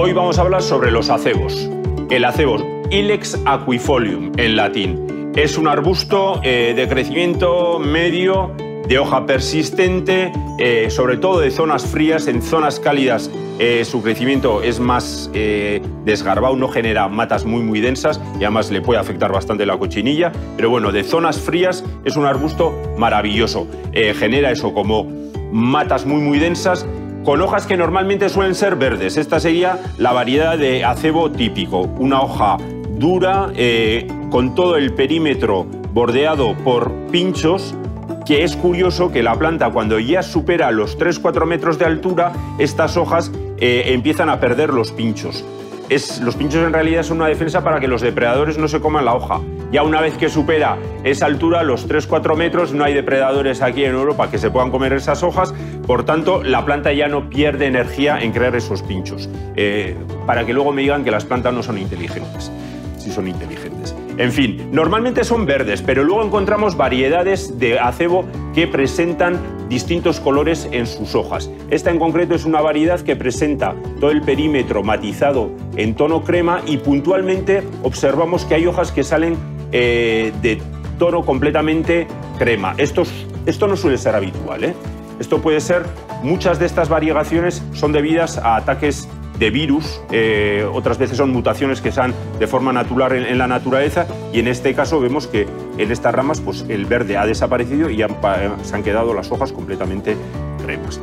Hoy vamos a hablar sobre los acebos. El acebo, Ilex aquifolium en latín, es un arbusto de crecimiento medio, de hoja persistente, sobre todo de zonas frías. En zonas cálidas su crecimiento es más desgarbado, no genera matas muy densas y además le puede afectar bastante la cochinilla. Pero bueno, de zonas frías es un arbusto maravilloso. Genera eso como matas muy densas, con hojas que normalmente suelen ser verdes. Esta sería la variedad de acebo típico. Una hoja dura, con todo el perímetro bordeado por pinchos, que es curioso que la planta, cuando ya supera los 3-4 metros de altura, estas hojas empiezan a perder los pinchos. Los pinchos en realidad son una defensa para que los depredadores no se coman la hoja. Ya una vez que supera esa altura, los 3-4 metros, no hay depredadores aquí en Europa que se puedan comer esas hojas. Por tanto, la planta ya no pierde energía en crear esos pinchos. Para que luego me digan que las plantas no son inteligentes. Sí son inteligentes. En fin, normalmente son verdes, pero luego encontramos variedades de acebo que presentan distintos colores en sus hojas. Esta en concreto es una variedad que presenta todo el perímetro matizado en tono crema y puntualmente observamos que hay hojas que salen de tono completamente crema. Esto no suele ser habitual, ¿eh? Esto puede ser, muchas de estas variegaciones son debidas a ataques de virus, otras veces son mutaciones que se dan de forma natural en la naturaleza, y en este caso vemos que en estas ramas pues, el verde ha desaparecido y se han quedado las hojas completamente cremas.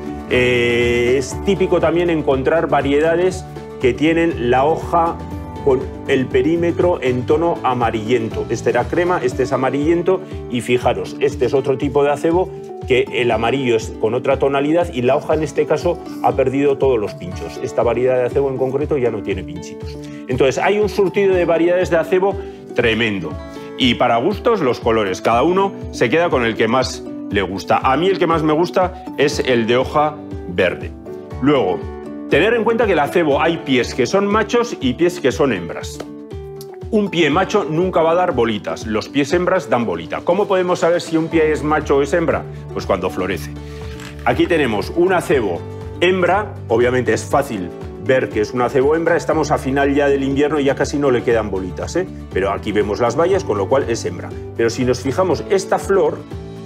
Es típico también encontrar variedades que tienen la hoja con el perímetro en tono amarillento. Este era crema, este es amarillento, y fijaros, este es otro tipo de acebo que el amarillo es con otra tonalidad y la hoja en este caso ha perdido todos los pinchos. Esta variedad de acebo en concreto ya no tiene pinchitos. Entonces hay un surtido de variedades de acebo tremendo. Y para gustos los colores, cada uno se queda con el que más le gusta. A mí el que más me gusta es el de hoja verde. Luego, tener en cuenta que el acebo hay pies que son machos y pies que son hembras. Un pie macho nunca va a dar bolitas, los pies hembras dan bolita. ¿Cómo podemos saber si un pie es macho o es hembra? Pues cuando florece. Aquí tenemos un acebo hembra, obviamente es fácil ver que es un acebo hembra, estamos a final ya del invierno y ya casi no le quedan bolitas, ¿eh? Pero aquí vemos las bayas, con lo cual es hembra. Pero si nos fijamos, esta flor,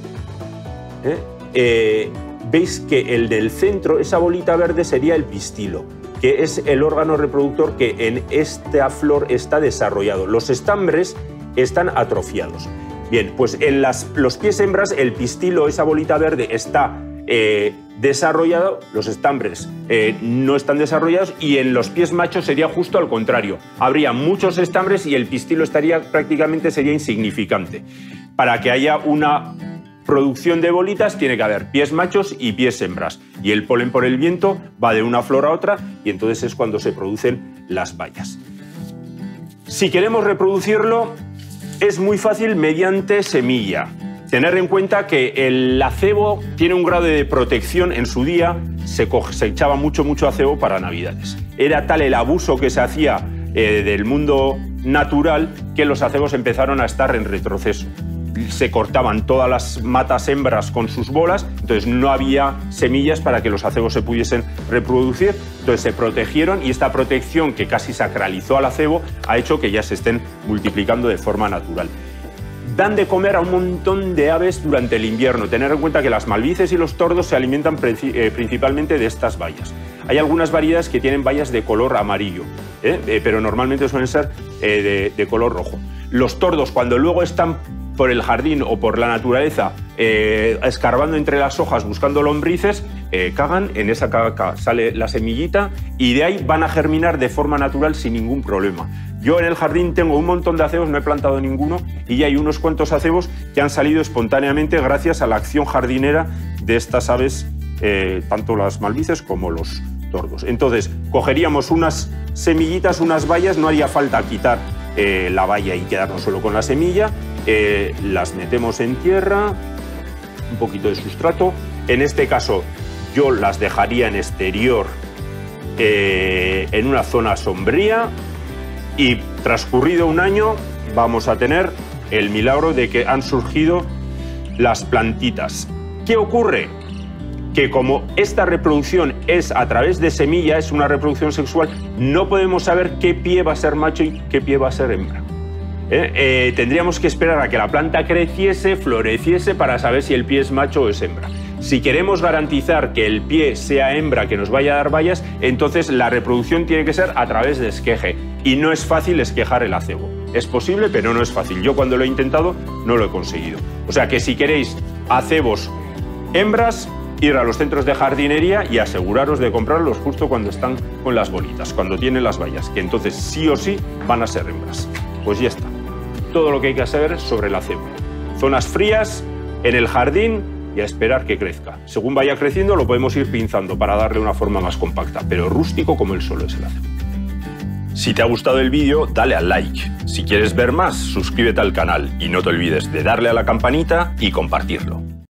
veis que el del centro, esa bolita verde, sería el pistilo, que es el órgano reproductor que en esta flor está desarrollado. Los estambres están atrofiados. Bien, pues en los pies hembras el pistilo, esa bolita verde, está desarrollado, los estambres no están desarrollados, y en los pies machos sería justo al contrario. Habría muchos estambres y el pistilo sería insignificante. Para que haya una producción de bolitas tiene que haber pies machos y pies hembras, y el polen por el viento va de una flor a otra y entonces es cuando se producen las bayas. Si queremos reproducirlo es muy fácil mediante semilla. Tener en cuenta que el acebo tiene un grado de protección. En su día se echaba mucho acebo para Navidades. Era tal el abuso que se hacía del mundo natural que los acebos empezaron a estar en retroceso. Se cortaban todas las matas hembras con sus bolas, entonces no había semillas para que los acebos se pudiesen reproducir, entonces se protegieron, y esta protección que casi sacralizó al acebo ha hecho que ya se estén multiplicando de forma natural. Dan de comer a un montón de aves durante el invierno. Tener en cuenta que las malvices y los tordos se alimentan principalmente de estas bayas. Hay algunas variedades que tienen bayas de color amarillo, pero normalmente suelen ser de color rojo. Los tordos, cuando luego están por el jardín o por la naturaleza, escarbando entre las hojas buscando lombrices, cagan, en esa caca sale la semillita y de ahí van a germinar de forma natural sin ningún problema. Yo en el jardín tengo un montón de acebos, no he plantado ninguno, y ya hay unos cuantos acebos que han salido espontáneamente gracias a la acción jardinera de estas aves, tanto las malvices como los tordos. Entonces, cogeríamos unas semillitas, unas bayas, no haría falta quitar la baya y quedarnos solo con la semilla. Las metemos en tierra, un poquito de sustrato. En este caso yo las dejaría en exterior, en una zona sombría, y transcurrido un año vamos a tener el milagro de que han surgido las plantitas. ¿Qué ocurre? que como esta reproducción es a través de semilla, es una reproducción sexual, no podemos saber qué pie va a ser macho y qué pie va a ser hembra. Tendríamos que esperar a que la planta creciese, floreciese para saber si el pie es macho o es hembra. Si queremos garantizar que el pie sea hembra que nos vaya a dar bayas, entonces la reproducción tiene que ser a través de esqueje. Y no es fácil esquejar el acebo. Es posible, pero no es fácil. Yo cuando lo he intentado no lo he conseguido. O sea que si queréis acebos hembras, ir a los centros de jardinería y aseguraros de comprarlos justo cuando están con las bolitas, cuando tienen las bayas, que entonces sí o sí van a ser hembras. Pues ya está. Todo lo que hay que saber sobre el acebo. Zonas frías, en el jardín y a esperar que crezca. Según vaya creciendo lo podemos ir pinzando para darle una forma más compacta, pero rústico como el suelo es el acebo. Si te ha gustado el vídeo, dale al like. Si quieres ver más, suscríbete al canal y no te olvides de darle a la campanita y compartirlo.